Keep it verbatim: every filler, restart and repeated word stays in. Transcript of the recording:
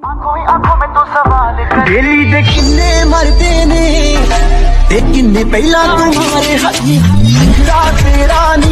daily दे किन्ने मरदे ने ते किन्ने पहला तुम्हारे हथी तेरा